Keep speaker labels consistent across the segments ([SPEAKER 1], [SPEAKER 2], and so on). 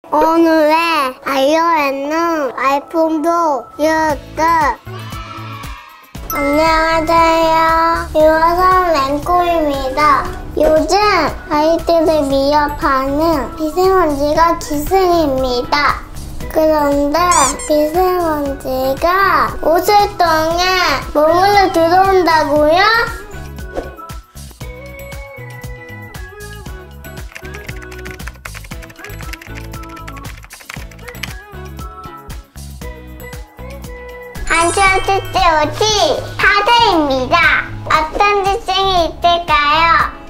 [SPEAKER 1] 오늘의 iOS는 아이폰도 이었다. 안녕하세요. 유아선 랭코입니다. 요즘 아이들을 위협하는 미세먼지가 기승입니다. 그런데 미세먼지가 옷을 통해 몸으로 들어온다고요? 한철 특제 옷이 파데입니다. 어떤 특징이 있을까요?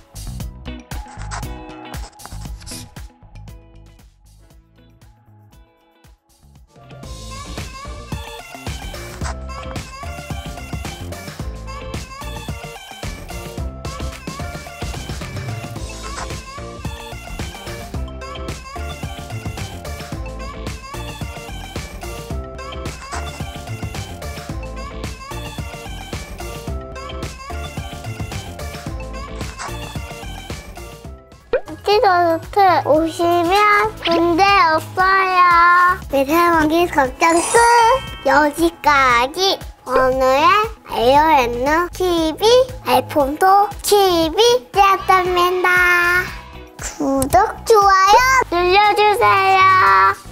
[SPEAKER 1] 티셔츠 오시면 문제 없어요. 미세먼지 걱정 끝! 여기까지! 오늘의 iOS는 TV, 아이폰도 TV 되었답니다. 구독, 좋아요 눌러주세요.